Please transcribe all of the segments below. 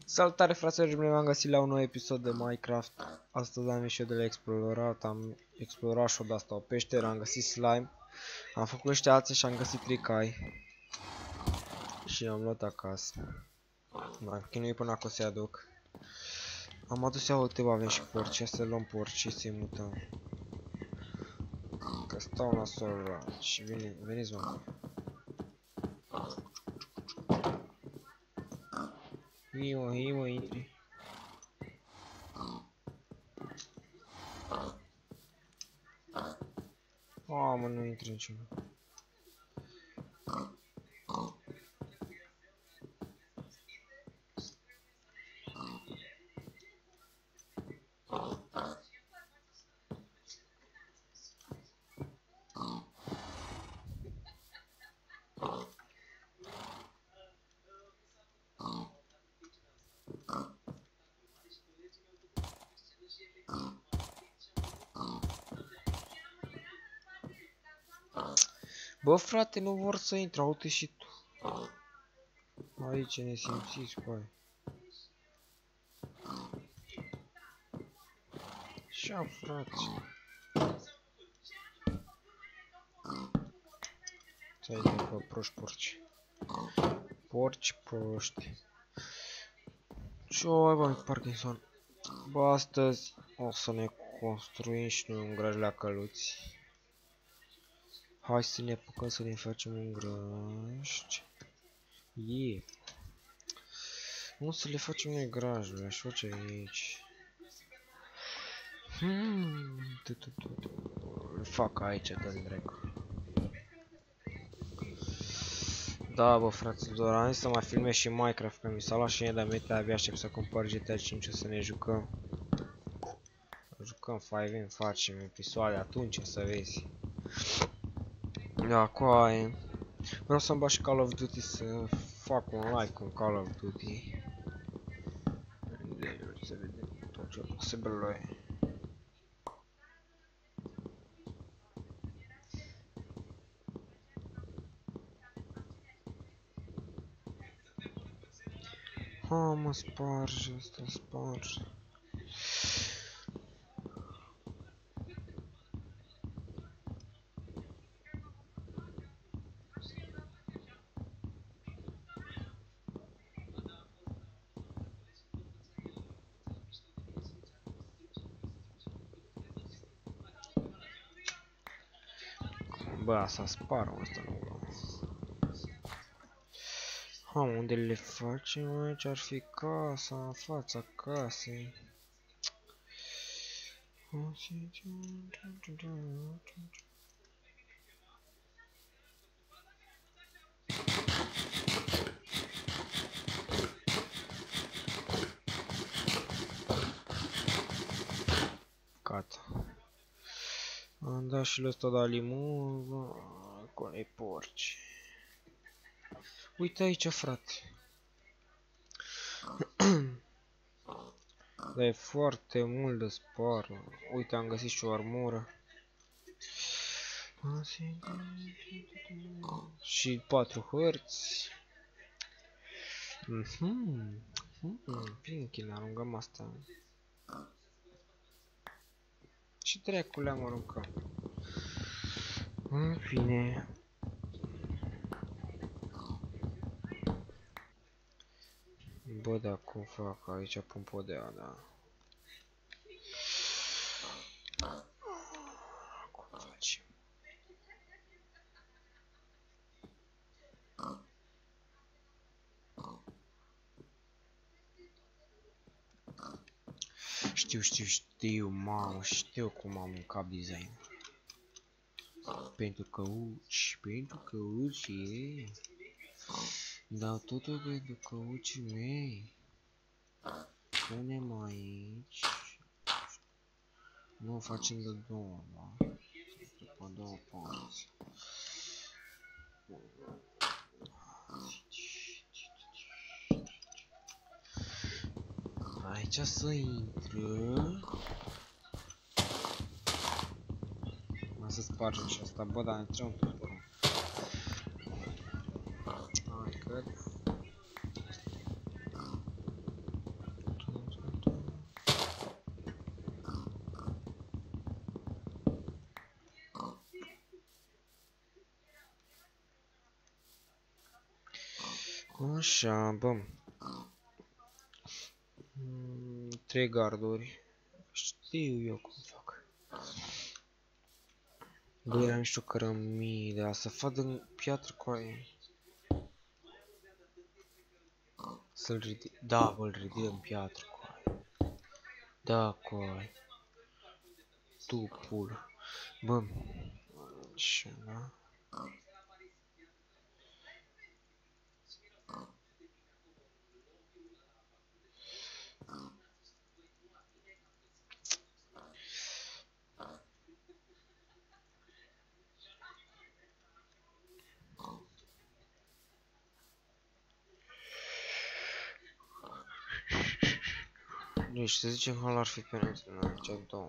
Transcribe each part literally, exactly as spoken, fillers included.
Salutare fraților, bine v-am găsit la un nou episod de Minecraft. Astăzi am ieșit de la explorat, am explorat și-o de-asta o peșteră, am găsit slime. Am făcut niște alții și am găsit trei cai. Și am luat acasă. M-am chinuit până acolo să-i aduc. Am adus ia uite, avem și porci, să luăm porci și să-i mutăm. Că stau la sol și veni, veniți mă. Hii mă, hii mă, intri. Mamă, nu intri niciunul. Bă, frate, nu vor să intre, uite și tu. Aici ne simțiți cu aia. Așa, frate. Ți-ai de bă, proști porci. Porci proști. Ce-o ai, bă, Parkinson? Bă, astăzi o să ne construim și noi un graj la căluți. Hai să ne apucăm să ne facem un graj. Yeah. Nu să le facem noi grajul, aș face aici. Hmm. Le fac aici, dă-mi dracu. Da, bă, fraților, am zis să mai filmez și Minecraft, că mi s-a luat și mie de-a mea, abia aștept să cumpăr G T A cinci să ne jucăm. Jucăm cinci M, facem episoade atunci, să vezi. Da, coaie. Vreau să-mi bag și Call of Duty, să fac un like cu Call of Duty. Să vedem tot ce posibil e. Ha, mă sparge asta, sparge. Bă, asta spar, asta nu vreau. Ha, unde le facem aici? Ar fi casa, în fața casei. Gata. Am dat și ăsta de limon, cu ei porci. Uite aici, frate. Dar e foarte mult de spar. Uite, am găsit și o armură. Și patru hărți. Mhm. Mhm. Pinky, ne aruncăm asta. Și dracu le-am aruncat. În fine. Bă, da, cum fac aici? Pun podea, da. Cum facem? Știu, știu, știu, mamă, știu cum am un cap design. Pentru căuci, pentru căuci, e. Dau totul pentru căucii mei. Punem aici. Nu facem de două, da? După două părți. Aici să intră. Mai să spargem și asta, bă, dar intrăm tot pe urmă. Hai, cred. Așa, bă. Trei garduri. Știu eu cum fac. Bă, era niște cărămide, a să fac din piatră cu aia. Să-l ridic, da, bă, îl ridic în piatră cu aia. Da, cu aia. Tu, pulă. Bă, așa, da? Deci, să zicem că ar fi penetrat în aici două.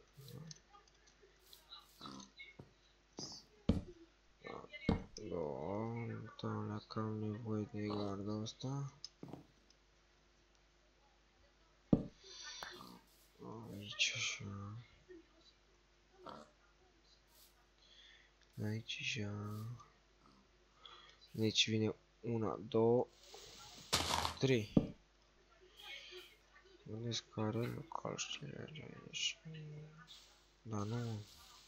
Două, da, dacă am nevoie de gardul ăsta. Aici așa. Aici așa. Deci vine una, două, trei. Vedeți care local știle aici. Da, nu.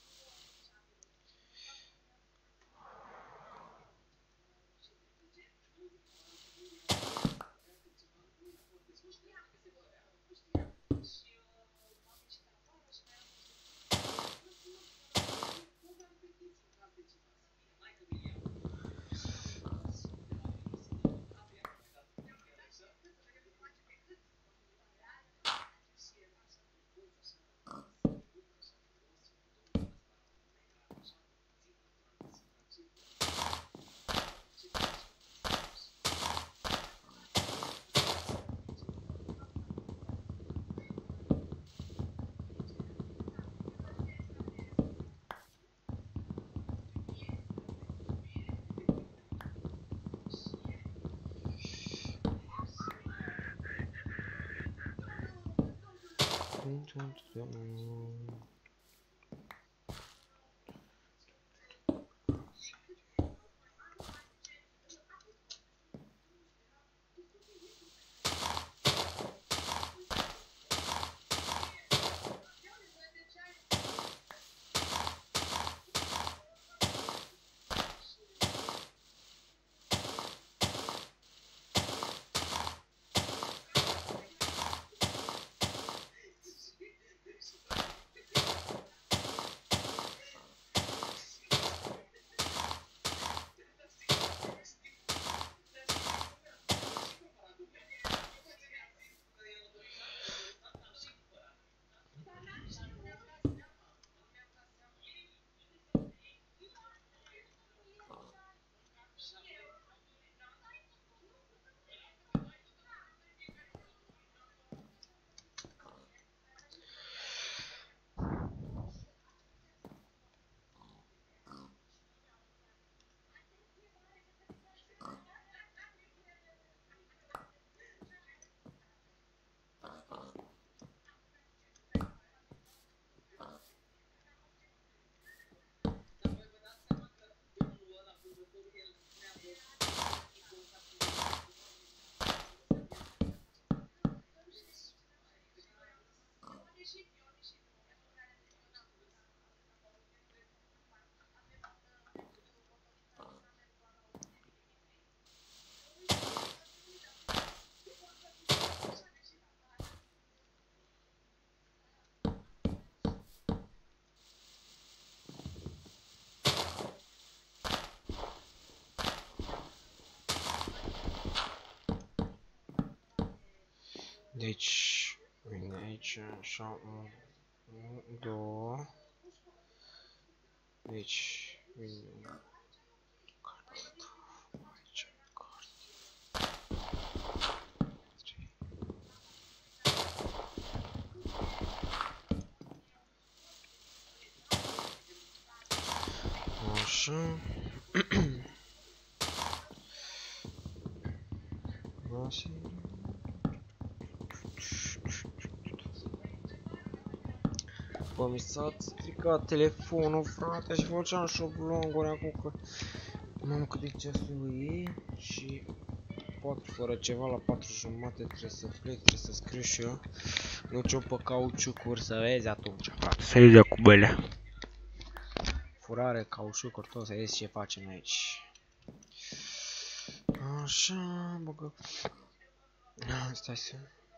Deci, vine aici, așa, unu, două. Deci, vine aici, așa. Bă, mi s-a stricat telefonul, frate, și făceam șoblonguri acum că... Mamă, cât de ceasul e și... patru fără ceva, la patru jumate trebuie să plec, trebuie să scriu și eu. Nu ce-o pe cauciucuri, să vezi atunci, frate. Să vezi cu băile. Furare, cauciucuri, tot, să vezi ce facem aici. Așa, băgă... Stai să...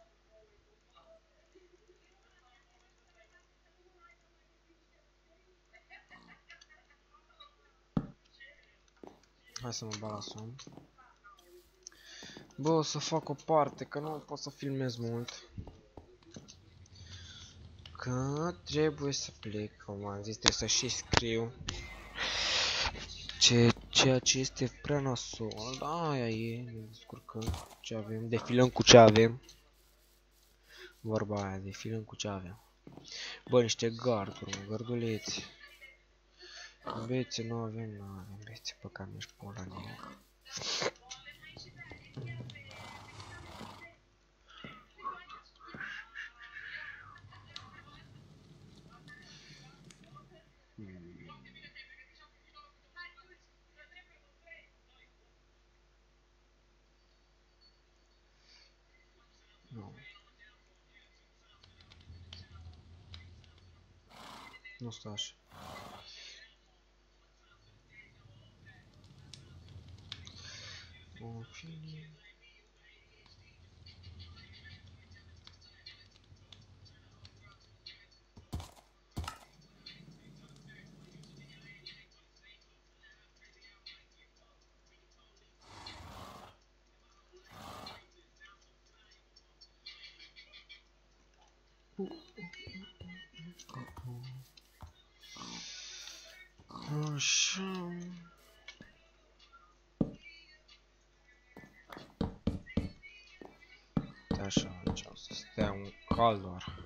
Hai să mă bat la somn. Bă, o să fac o parte, că nu pot să filmez mult. Că trebuie să plec, cum am zis, trebuie să și scriu. Ce, ceea ce este prea nasol, da, aia e, ne descurcăm ce avem, defilăm cu ce avem. Vorba aia, defilăm cu ce avem. Bă, niște garduri, mă, gărduleți. Bețe nu avem, nu avem bețe, pe care mi-ești pula nimic. Nu. Nu stă așa. În fine. Așa. Așa, aici o să stea un cal doar.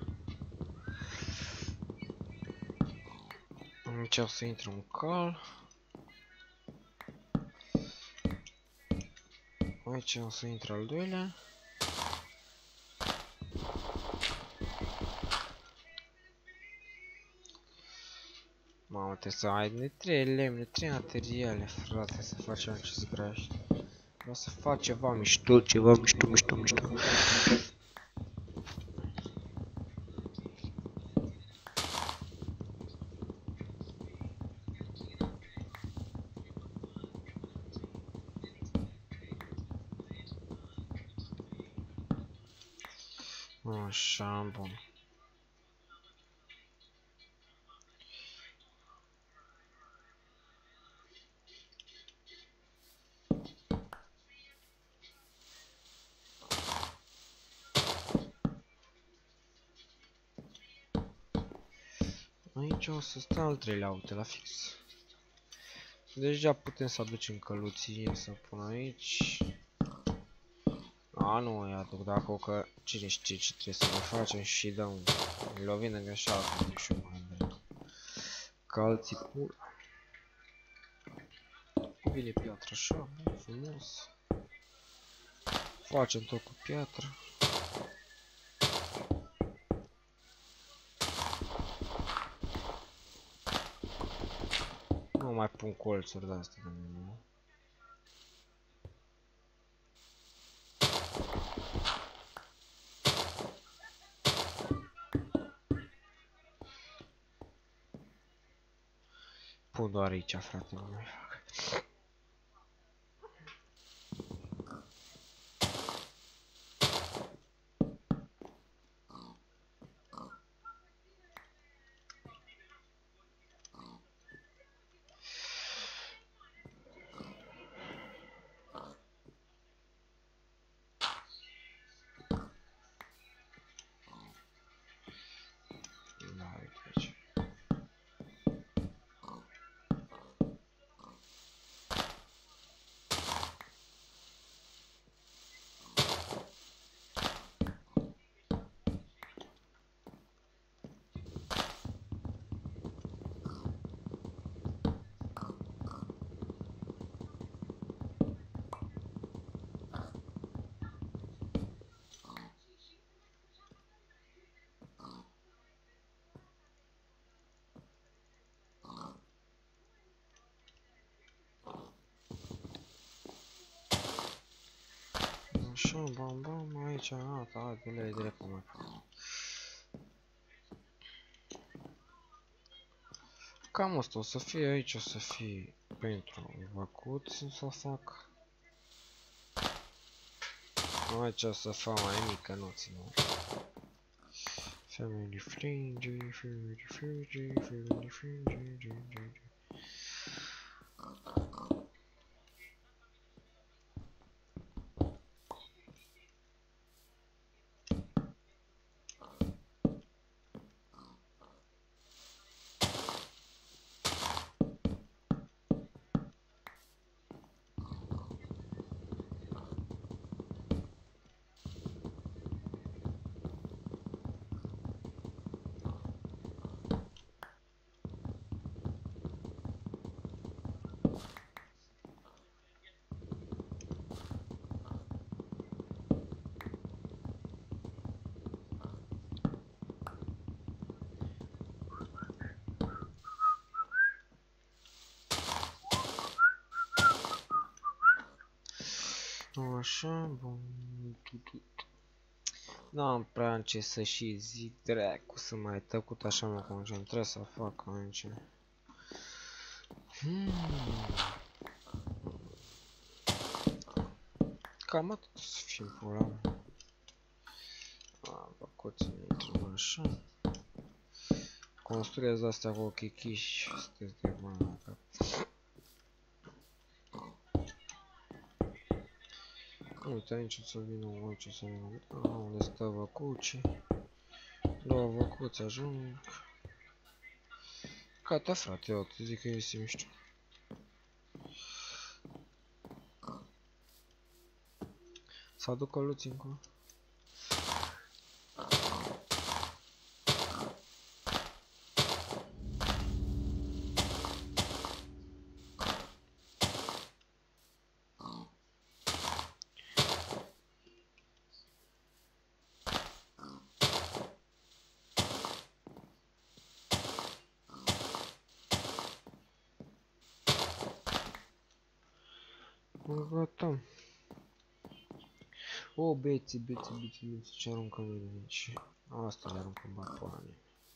Aici o să intre un cal. Aici o să intre al doilea. Mamă, trebuie să ai ne trei lemne, trei materiale, frate, să facem acest graj. Vreau să fac ceva mișto, ceva mișto, mișto, mișto. Așa, bun. Aici o să stea al treilea, uite, la fix. Deja putem să aducem căluții, să pun aici. A, nu, iată, dacă o că cine știe ce trebuie să ne facem și dăm. Îi lovim de greșeală, nu știu mai bine. Ca alții pur. Bine piatră, așa, bun, frumos. Facem tot cu piatră. Nu mai pun colțuri de astea de mine. Pun doar aici, frate, nu mai fac. Așa, bam, bam, aici, gata, hai, dă-le direct pe mai fac. Cam asta o să fie, aici o să fie pentru evacuții să fac. Aici o să fac mai mică, nu ținu. Family friendly, family friendly, family friendly. Așa, bun. N-am prea în ce să și zic, dracu, să mai tăcut, așa mă concentrez să fac aici. Hmm. Cam atât o să fie pula. Am făcut să ne intrăm așa. Construiesc astea cu chichiși, sunteți de bani. Uite, aici o să vină, aici o să vină, a, unde stă văcucii. Două văcuți ajung. Gata, frate, eu te zic că este mișto. Să aduc căluții încolo. Gata. O, beții, beții, beții, beții, ce aruncă mine aici. Asta le aruncă în bapoane.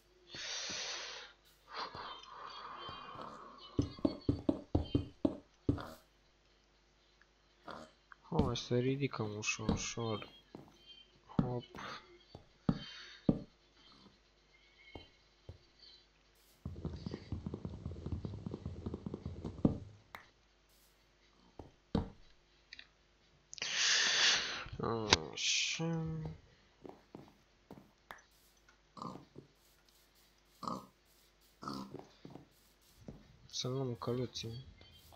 Hai să ridicăm ușor, ușor. Hop. Așa. Să luăm căluții.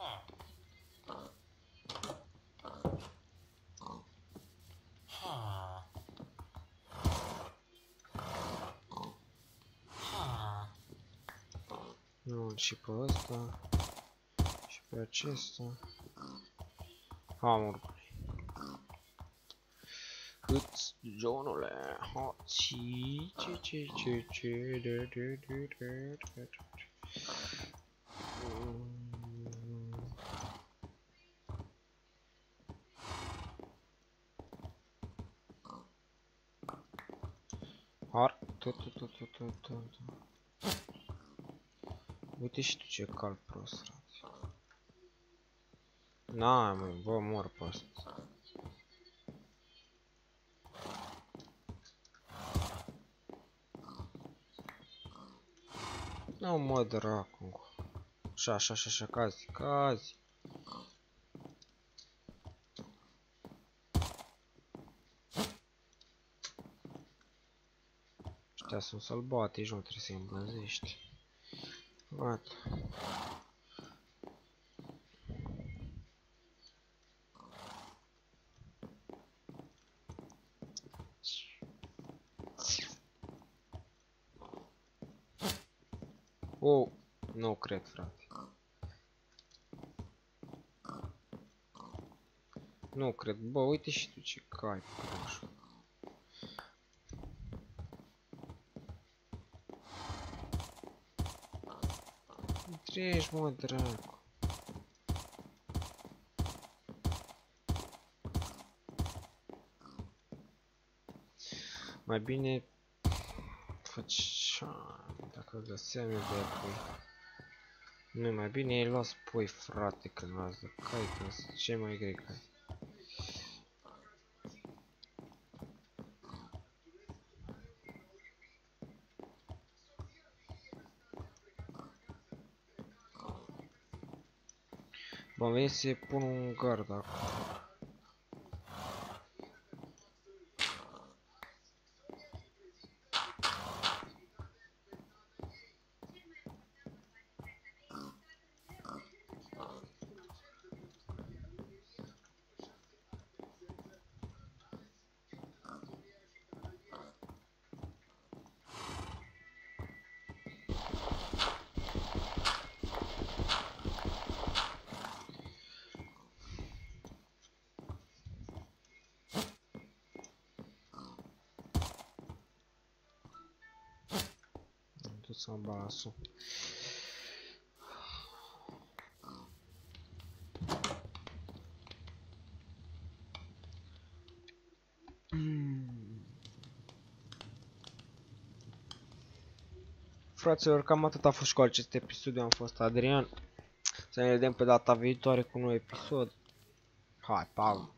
Nu, și pe ăsta. Și pe acesta. Hamur. Cât, Johnule, hoți, ce, ce, ce, ce, de, de, de, de, de, Har, tot, tot, tot, tot, tot, tot. Uite și tu ce cal prost, frate. N-ai, mă, bă, mor pe asta. Nu mă dracu. Așa, așa, așa, așa, cazi, cazi. Ăștia sunt sălbatici, nu trebuie să-i îmblânzești. Gata. Oh, nu cred, frate. Nu cred. Bă, uite și tu ce cai, proș. Treci, mă, dracu. Mai bine făcea, dacă găseam eu de apoi. Nu, mai bine îi luați pui, frate, când luați de cai, când sunt cei mai grei cai. M-am venit să pun un gard acum. Am basul. Mm. Fraților, cam atât a fost cu acest episod. Eu am fost Adrian. Să ne vedem pe data viitoare cu un nou episod. Hai, pa!